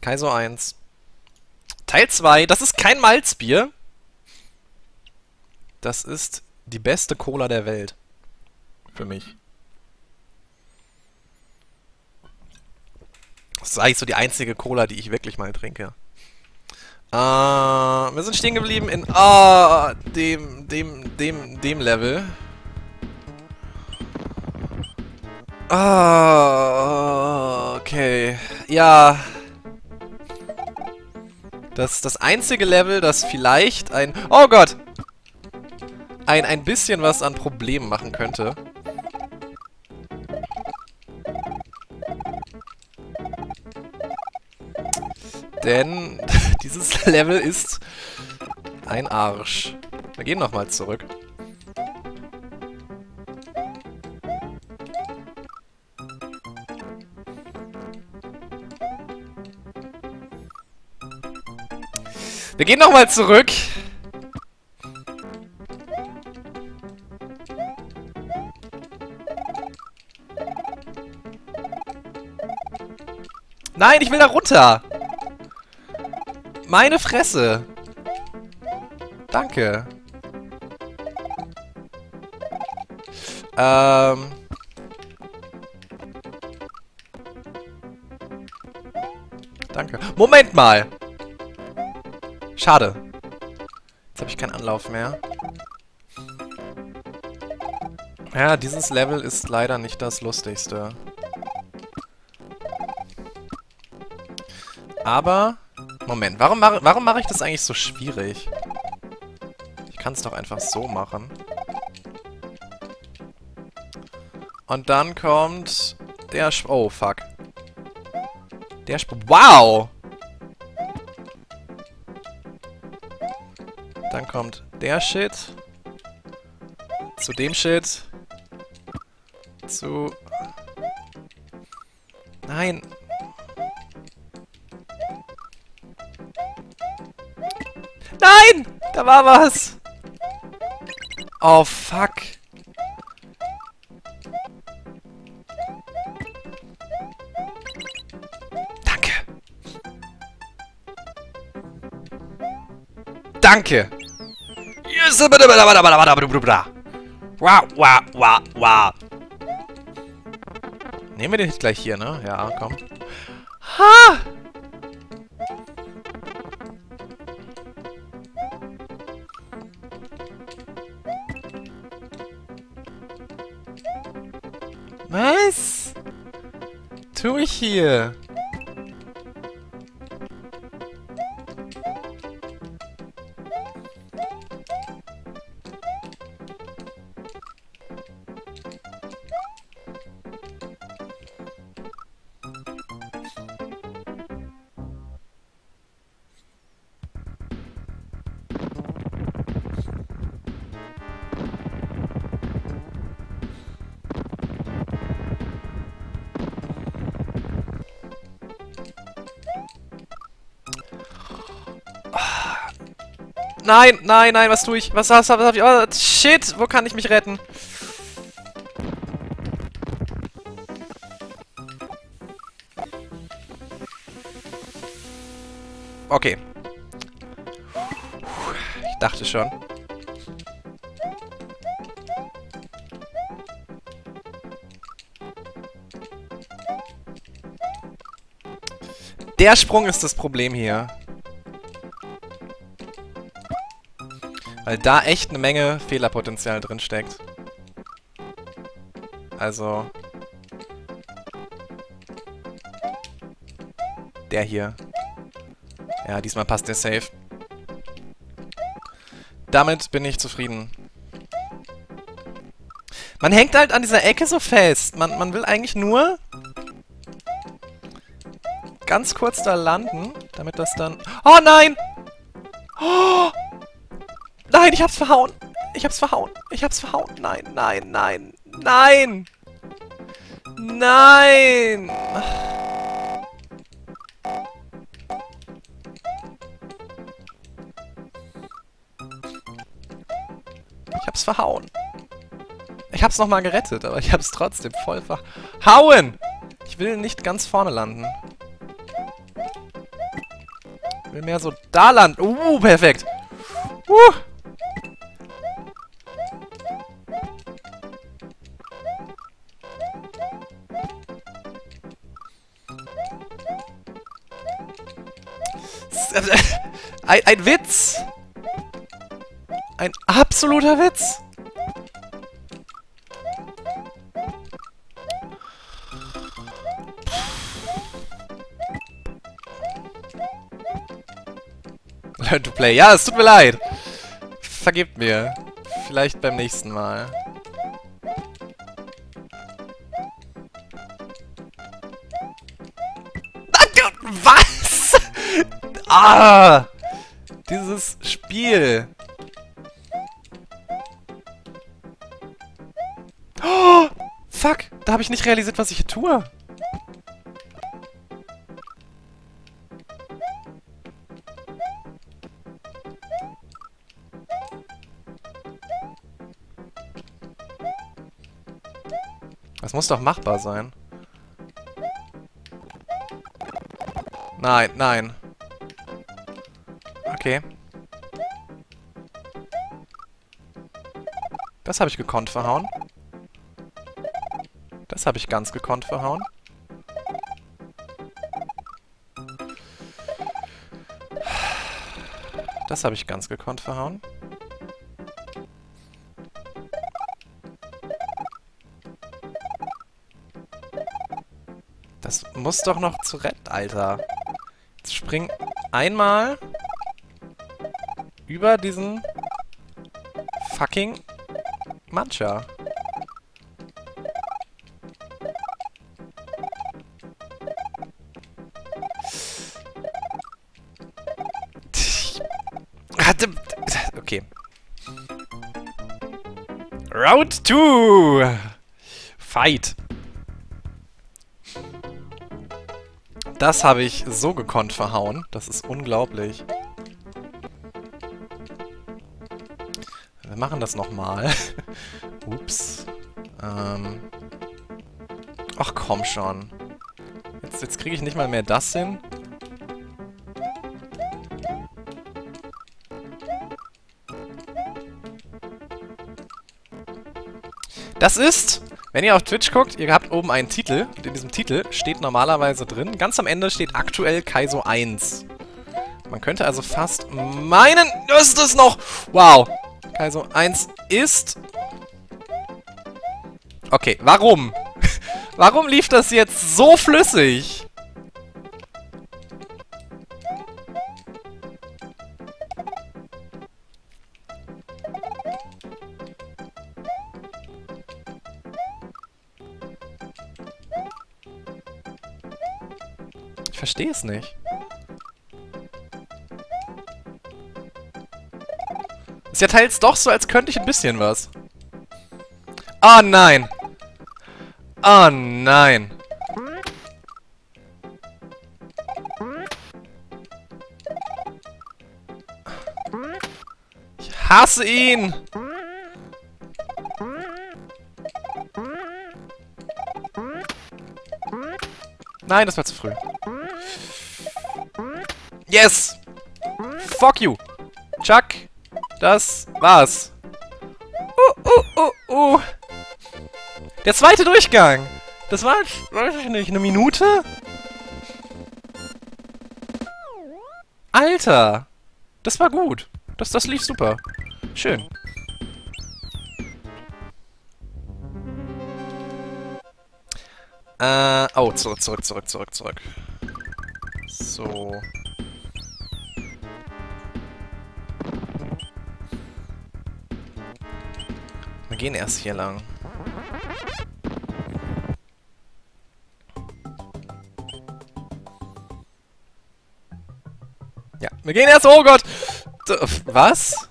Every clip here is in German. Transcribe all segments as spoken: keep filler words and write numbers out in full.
Kaizo eins. Teil zwei. Das ist kein Malzbier. Das ist die beste Cola der Welt. Für mich. Das ist eigentlich so die einzige Cola, die ich wirklich mal trinke. Äh, wir sind stehen geblieben in ah, dem, dem, dem, dem Level. Ah, okay. Ja. Das ist das einzige Level, das vielleicht ein... Oh Gott! Ein, ein bisschen was an Problemen machen könnte. Denn dieses Level ist ein Arsch. Wir gehen nochmal zurück. Wir gehen nochmal zurück. Nein, ich will da runter. Meine Fresse. Danke. Ähm. Danke. Moment mal. Schade. Jetzt habe ich keinen Anlauf mehr. Ja, dieses Level ist leider nicht das lustigste. Aber... Moment, warum, mach, warum mache ich das eigentlich so schwierig? Ich kann es doch einfach so machen. Und dann kommt... Der Sp... Oh, fuck. Der Sp... Wow! Dann kommt der Shit. Zu dem Shit. Zu... Nein! Nein! Da war was! Oh, fuck. Danke. Danke. Wow, wow, wow, wow. Nehmen wir den Hit gleich hier, ne? Ja, komm. Ha! Was? Tue ich hier? Nein, nein, nein, was tue ich? Was, was, was hab ich? Oh, shit, wo kann ich mich retten? Okay. Ich dachte schon. Der Sprung ist das Problem hier. Weil da echt eine Menge Fehlerpotenzial drin steckt. Also... Der hier. Ja, diesmal passt der safe. Damit bin ich zufrieden. Man hängt halt an dieser Ecke so fest. Man, man will eigentlich nur... ganz kurz da landen, damit das dann... Oh nein! Oh! Nein, ich hab's verhauen. Ich hab's verhauen. Ich hab's verhauen. Nein, nein, nein. Nein! Nein! Ich hab's verhauen. Ich hab's nochmal gerettet, aber ich hab's trotzdem voll verhauen! Ich will nicht ganz vorne landen. Will mehr so da landen. Uh, perfekt. Uh. Ein, ein Witz! Ein absoluter Witz! Learn to play. Ja, es tut mir leid. Vergebt mir. Vielleicht beim nächsten Mal. Was? Ah! Dieses Spiel. Oh, fuck! Da habe ich nicht realisiert, was ich hier tue. Das muss doch machbar sein. Nein, nein. Okay. Das habe ich gekonnt verhauen. Das habe ich ganz gekonnt verhauen. Das habe ich ganz gekonnt verhauen. Das muss doch noch zu retten, Alter. Jetzt spring einmal über diesen fucking Mancha. Okay. Round two! Fight! Das habe ich so gekonnt verhauen. Das ist unglaublich. Wir machen das nochmal. Ups. Ähm. Ach komm schon. Jetzt, jetzt kriege ich nicht mal mehr das hin. Das ist, wenn ihr auf Twitch guckt, ihr habt oben einen Titel. Und in diesem Titel steht normalerweise drin, ganz am Ende steht aktuell Kaizo eins. Man könnte also fast meinen, das ist es noch. Wow. Kaizo eins ist... Okay, warum? Warum lief das jetzt so flüssig? Ich verstehe es nicht. Ist ja teils doch so, als könnte ich ein bisschen was. Oh nein! Oh nein! Ich hasse ihn! Nein, das war zu früh. Yes! Fuck you! Chuck! Das war's. Uh, uh, uh, uh. Der zweite Durchgang! Das war, weiß ich nicht, eine Minute? Alter! Das war gut. Das, das lief super. Schön. Äh, oh, zurück, zurück, zurück, zurück, zurück. So. Wir gehen erst hier lang. Ja, wir gehen erst... Oh Gott! Was?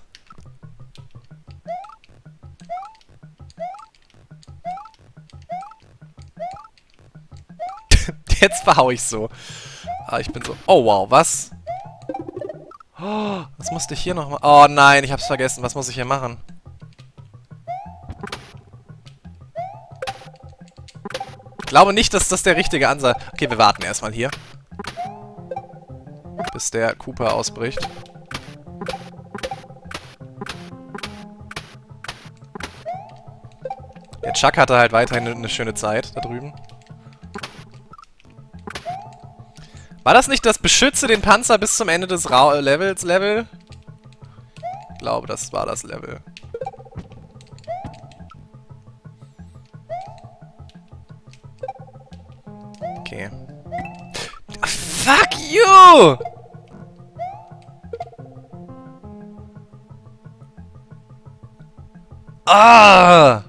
Jetzt verhau ich so. Ah, ich bin so... Oh, wow, was? Oh, was musste ich hier noch machen? Oh nein, ich hab's vergessen. Was muss ich hier machen? Ich glaube nicht, dass das der richtige Ansatz... Okay, wir warten erstmal hier. bis der Koopa ausbricht. Der Chuck hatte halt weiterhin eine schöne Zeit da drüben. War das nicht das Beschütze den Panzer bis zum Ende des Ra Levels Level? Ich glaube, das war das Level. Okay. Fuck you! Ah!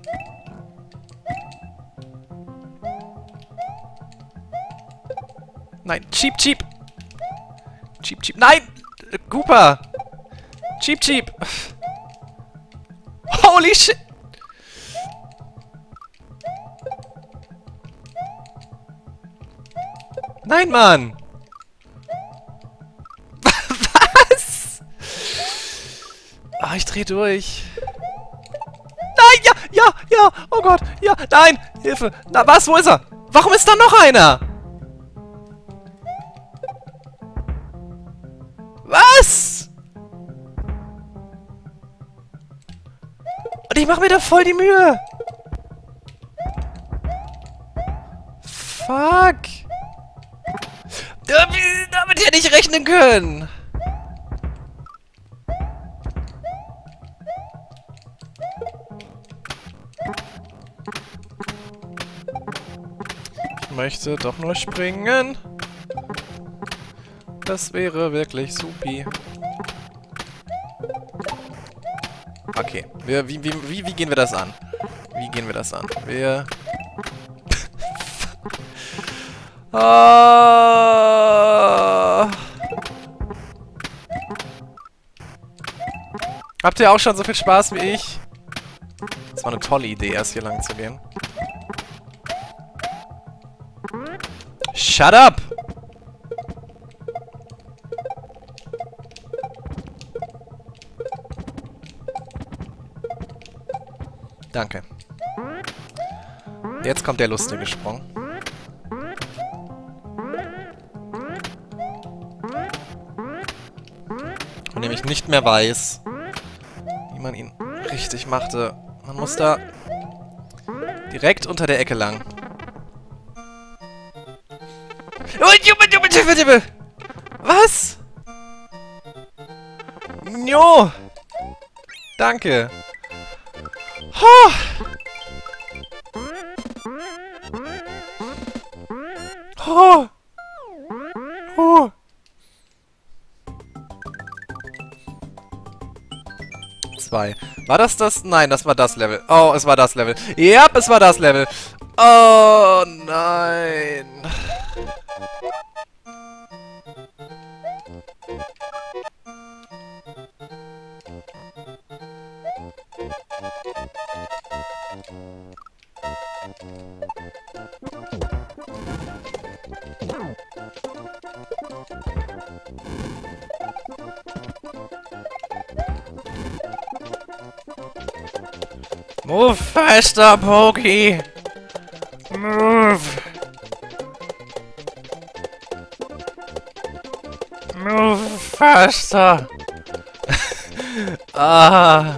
Nein, cheap, cheap! Cheap, cheap. Nein! Koopa! Cheap, cheap! Holy shit! Nein, Mann! Was? Ah, ich dreh durch. Nein, ja, ja, ja! Oh Gott, ja, nein! Hilfe! Na, was? Wo ist er? Warum ist da noch einer? Was? Und ich mache mir da voll die Mühe. Fuck. Damit hätte ich rechnen können. Ich möchte doch nur springen. Das wäre wirklich supi. Okay. Wir, wie, wie, wie, wie gehen wir das an? Wie gehen wir das an? Wir... ah. Habt ihr auch schon so viel Spaß wie ich? Das war eine tolle Idee, erst hier lang zu gehen. Shut up! Danke. Jetzt kommt der lustige Sprung. Von dem ich nicht mehr weiß, wie man ihn richtig machte. Man muss da direkt unter der Ecke lang. Was? Jo! Danke. Oh. Oh. Oh. Zwei. War das das? Nein, das war das Level. Oh, es war das Level. Ja, es war das Level. Oh, nein. Move faster, Pokey! Move! Move faster! Ah!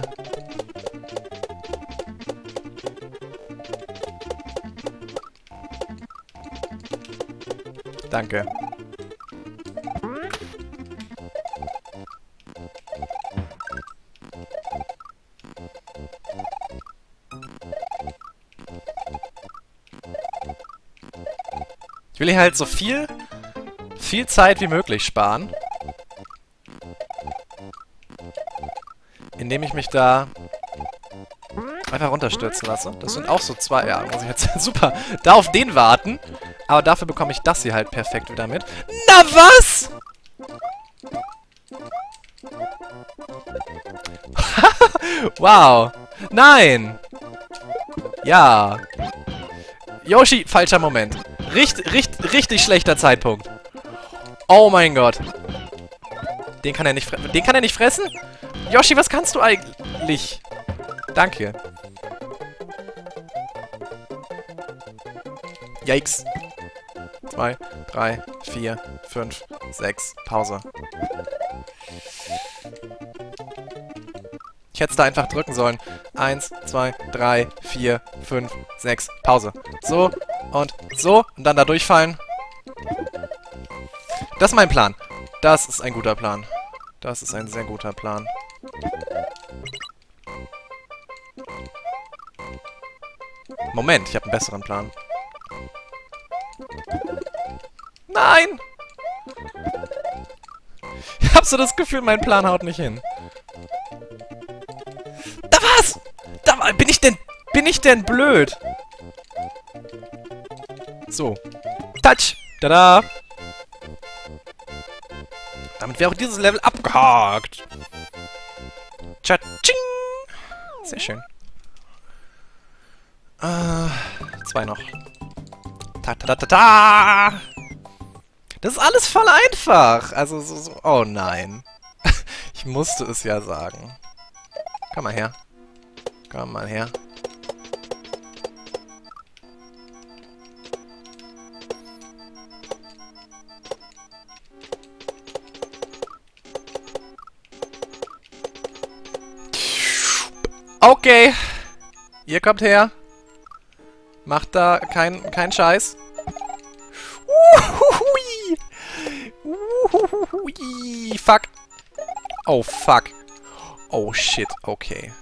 Danke. Ich will hier halt so viel, viel Zeit wie möglich sparen. Indem ich mich da einfach runterstürzen lasse. Das sind auch so zwei... Ja, muss ich jetzt super da auf den warten. Aber dafür bekomme ich das hier halt perfekt wieder mit. Na was? Wow. Nein. Ja. Yoshi, falscher Moment. Richt, richt, richtig schlechter Zeitpunkt. Oh mein Gott. Den kann er nicht fressen. Den kann er nicht fressen? Yoshi, was kannst du eigentlich? Danke. Yikes. zwei, drei, vier, fünf, sechs. Pause. Ich hätte es da einfach drücken sollen. eins, zwei, drei, vier, fünf, sechs. Pause. So und so. Und dann da durchfallen. Das ist mein Plan. Das ist ein guter Plan. Das ist ein sehr guter Plan. Moment, ich habe einen besseren Plan. Nein! Ich habe so das Gefühl, mein Plan haut nicht hin. Da war's! Da war, bin ich denn... Bin ich denn blöd? So. Touch! Tada! Damit wäre auch dieses Level abgehakt. Tschatsching! Sehr schön. Äh, zwei noch. Ta ta ta ta ta! Das ist alles voll einfach. Also so, so... Oh nein. Ich musste es ja sagen. Komm mal her. Komm mal her. Okay. Ihr kommt her. Macht da kein, kein Scheiß. Uhuhui. Uhuhui. Fuck. Oh, fuck. Oh, shit. Okay.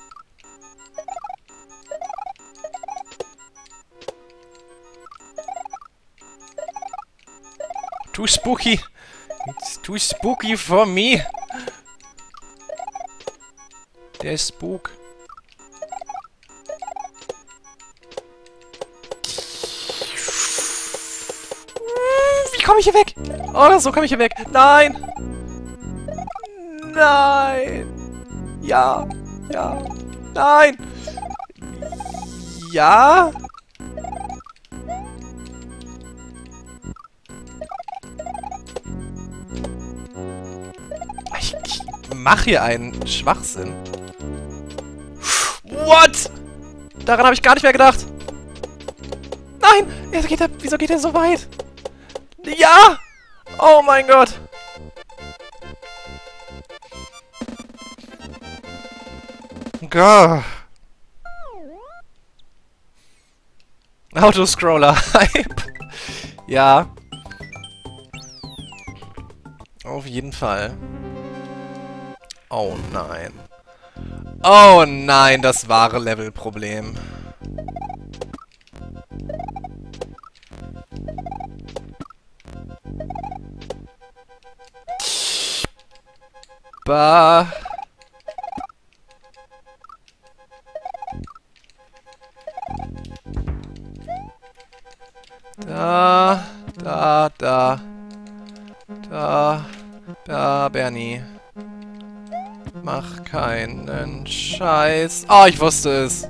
Too spooky. It's too spooky for me. Der Spook. Wie komme ich hier weg? Oh, so komme ich hier weg. Nein! Nein! Ja! Ja! Nein! Ja! Ich, ich mache hier einen Schwachsinn. What? Daran habe ich gar nicht mehr gedacht. Nein! Wieso geht er, wieso geht er so weit? Ja! Oh mein Gott! Gah. Autoscroller-Hype. Ja. Auf jeden Fall. Oh nein. Oh nein, das wahre Levelproblem. Bah. Da, da, da. Da, da, Bernie. Mach keinen Scheiß. Oh, ich wusste es.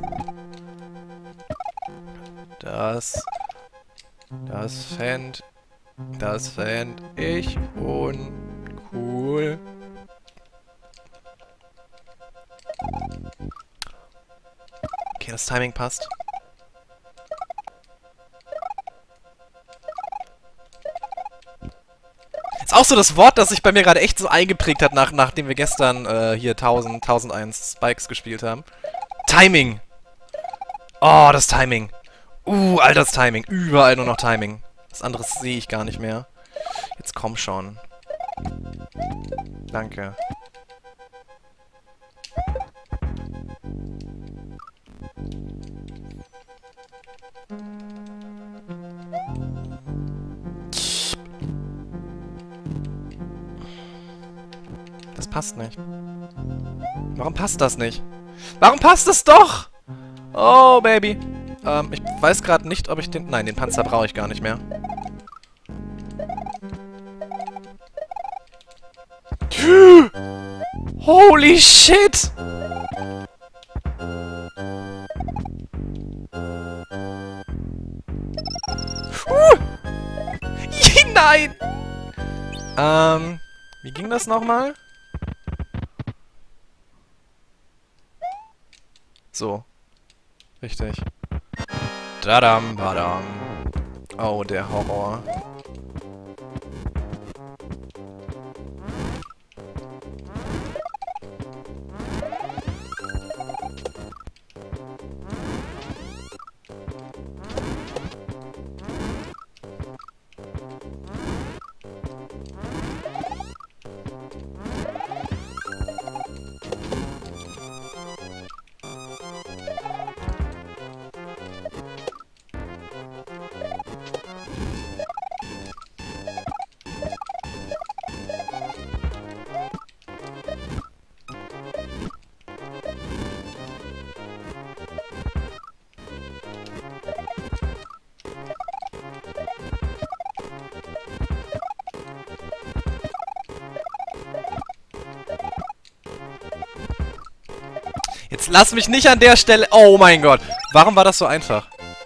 Das, das fänd, das fänd ich uncool. Okay, das Timing passt. Ist auch so das Wort, das sich bei mir gerade echt so eingeprägt hat, nach, nachdem wir gestern äh, hier tausend, tausendeins Spikes gespielt haben. Timing! Oh, das Timing. Uh, all das Timing. Überall nur noch Timing. Das andere sehe ich gar nicht mehr. Jetzt komm schon. Danke. Das passt nicht. Warum passt das nicht? Warum passt es doch? Oh, Baby. Ähm, ich weiß gerade nicht, ob ich den... Nein, den Panzer brauche ich gar nicht mehr. Holy shit! Uh! Nein! Ähm, wie ging das nochmal? So. Richtig. Tadam, badam. Oh, der Horror. Jetzt lass mich nicht an der Stelle... Oh mein Gott. Warum war das so einfach?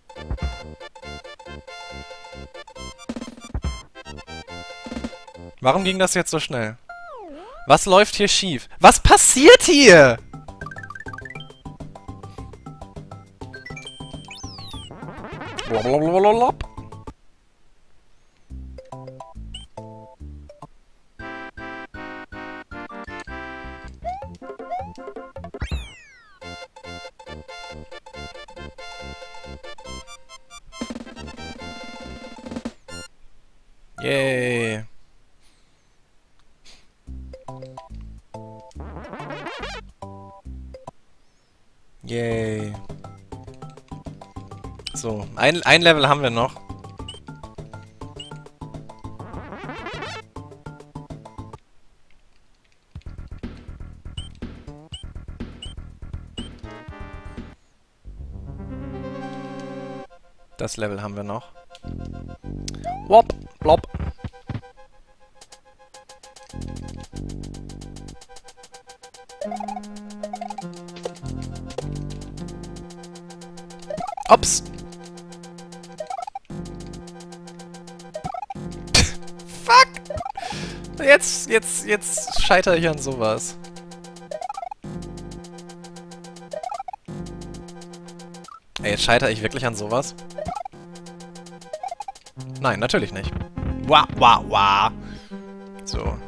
Warum ging das jetzt so schnell? Was läuft hier schief? Was passiert hier? Blablabla. Yay. Yay. So, ein, ein Level haben wir noch. Das Level haben wir noch. Wop, blop. Ups. Fuck. Jetzt, jetzt, jetzt scheitere ich an sowas. Ey, jetzt scheitere ich wirklich an sowas? Nein, natürlich nicht. Wah, wah, wah. So.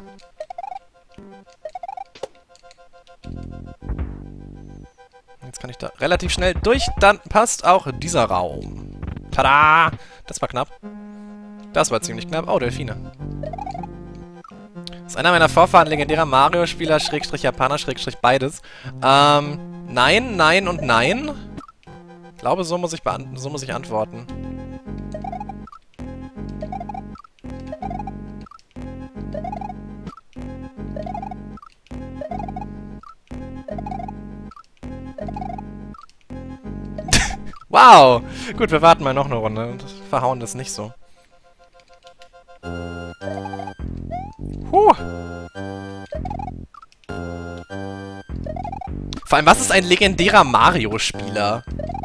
Jetzt kann ich da relativ schnell durch. Dann passt auch dieser Raum. Tada! Das war knapp. Das war ziemlich knapp. Oh, Delfine. Das ist einer meiner Vorfahren, legendärer Mario-Spieler, Schrägstrich Japaner, Schrägstrich beides. Ähm, nein, nein und nein. Ich glaube, so muss ich, so muss ich antworten. Wow! Gut, wir warten mal noch eine Runde und verhauen das nicht so. Huh! Vor allem, was ist ein legendärer Mario-Spieler?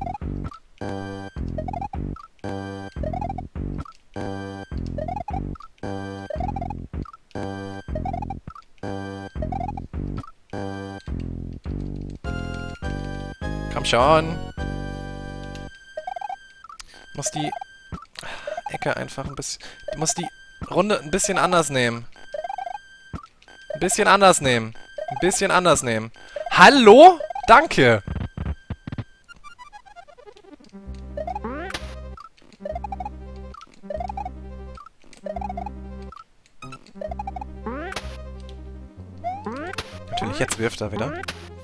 Komm schon! Muss die Ecke einfach ein bisschen... Muss die Runde ein bisschen anders nehmen. Ein bisschen anders nehmen. Ein bisschen anders nehmen. Hallo? Danke! Natürlich, jetzt wirft er wieder.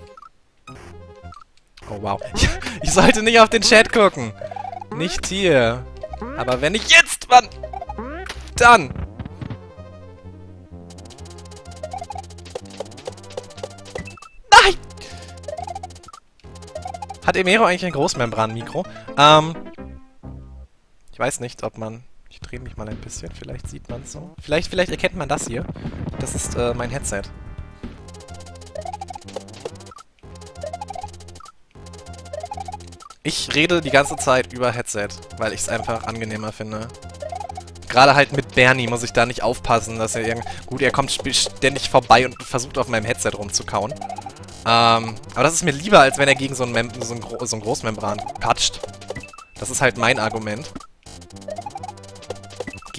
Oh, wow. Ich, ich sollte nicht auf den Chat gucken. Nicht hier. Aber wenn ich jetzt... Mann! Dann! Nein! Hat Emero eigentlich ein Großmembran-Mikro? Ähm... Ich weiß nicht, ob man... Ich drehe mich mal ein bisschen. Vielleicht sieht man es so. Vielleicht, vielleicht erkennt man das hier. Das ist äh, mein Headset. Ich rede die ganze Zeit über Headset, weil ich es einfach angenehmer finde. Gerade halt mit Bernie muss ich da nicht aufpassen, dass er irgendwie... Gut, er kommt ständig vorbei und versucht auf meinem Headset rumzukauen. Ähm, aber das ist mir lieber, als wenn er gegen so ein, Mem so ein, Gro so ein Großmembran patscht. Das ist halt mein Argument.